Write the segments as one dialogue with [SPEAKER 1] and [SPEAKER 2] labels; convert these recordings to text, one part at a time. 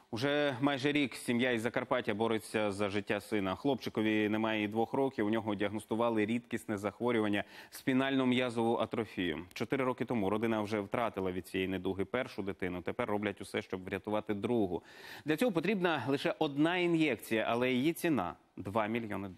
[SPEAKER 1] Уже майже рік сім'я із Закарпаття бореться за життя сина. Хлопчикові немає і 2 років, у нього діагностували рідкісне захворювання – спінальну м'язову атрофію. 4 роки тому родина вже втратила від цієї недуги першу дитину, тепер роблять усе, щоб врятувати другу. Для цього потрібна лише одна ін'єкція, але її ціна – $2 мільйони.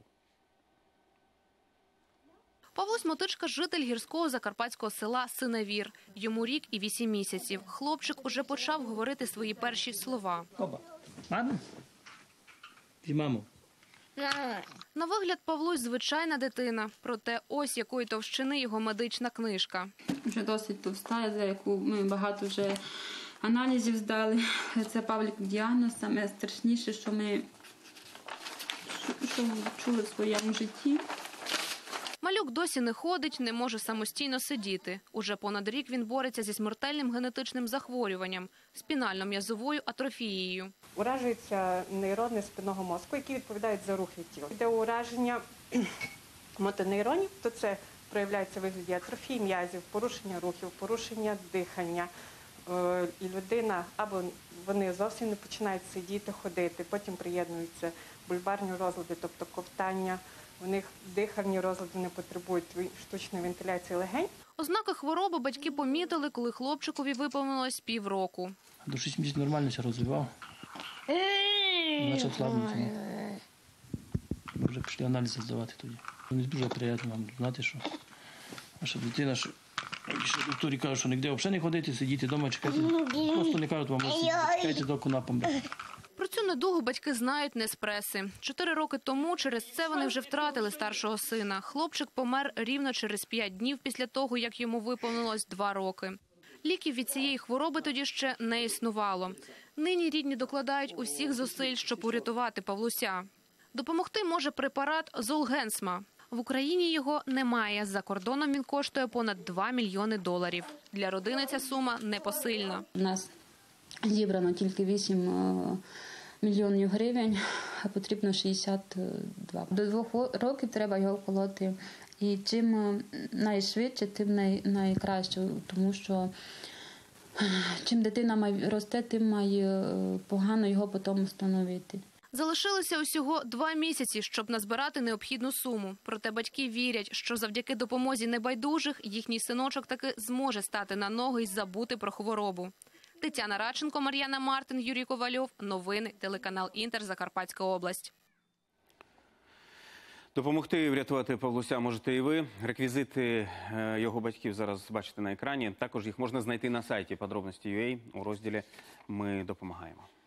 [SPEAKER 2] Павло Смотичка – житель гірського закарпатського села Синевір. Йому рік і 8 місяців. Хлопчик уже почав говорити свої перші слова.
[SPEAKER 3] Мама? Ти мамо?
[SPEAKER 2] На вигляд Павлусь – звичайна дитина. Проте ось якої товщини його медична книжка.
[SPEAKER 4] Вже досить товста, за яку ми багато вже аналізів здали. Це Павлік діагноз. Саме страшніше, що ми чули в своєму житті.
[SPEAKER 2] Малюк досі не ходить, не може самостійно сидіти. Уже понад рік він бореться зі смертельним генетичним захворюванням – спінально-м'язовою атрофією.
[SPEAKER 5] Уражуються нейрони спинного мозку, які відповідають за рухи тіла. Де ураження мотонейронів, то це проявляється в вигляді атрофії м'язів, порушення рухів, порушення дихання. І людина, або вони зовсім не починають сидіти, ходити, потім приєднуються бульбарні розлади, тобто ковтання. У них дихальні розлади не потребують штучної вентиляції легень.
[SPEAKER 2] Ознаки хвороби батьки помітили, коли хлопчикові виповнилось півроку.
[SPEAKER 3] До 6 місяців нормально все розвивав. Почав слабнути. Вже пішли аналізи здавати тоді. Не дуже приємно вам знати, що ваша дитина, що доктори кажуть, що ніде взагалі не ходити, сидіти вдома, чекати. Просто не кажуть вам, чекайте, доки вона помре.
[SPEAKER 2] Про цю недугу батьки знають не з преси. 4 роки тому через це вони вже втратили старшого сина. Хлопчик помер рівно через 5 днів після того, як йому виповнилось 2 роки. Ліків від цієї хвороби тоді ще не існувало. Нині рідні докладають усіх зусиль, щоб урятувати Павлуся. Допомогти може препарат Золгенсма. В Україні його немає. За кордоном він коштує понад $2 мільйони. Для родини ця сума непосильна.
[SPEAKER 4] У нас зібрано тільки 8 мільйонів гривень, а потрібно 62. До 2 років треба його колоти. І чим найшвидше, тим найкраще, тому що чим дитина росте, тим має погано його потім встановити.
[SPEAKER 2] Залишилося усього 2 місяці, щоб назбирати необхідну суму. Проте батьки вірять, що завдяки допомозі небайдужих їхній синочок таки зможе стати на ноги і забути про хворобу. Тетяна Радченко, Мар'яна Мартин, Юрій Ковальов. Новини, телеканал Інтер, Закарпатська область.
[SPEAKER 1] Допомогти і врятувати Павлуся можете і ви. Реквізити його батьків зараз бачите на екрані. Також їх можна знайти на сайті Подробності.ua у розділі «Ми допомагаємо».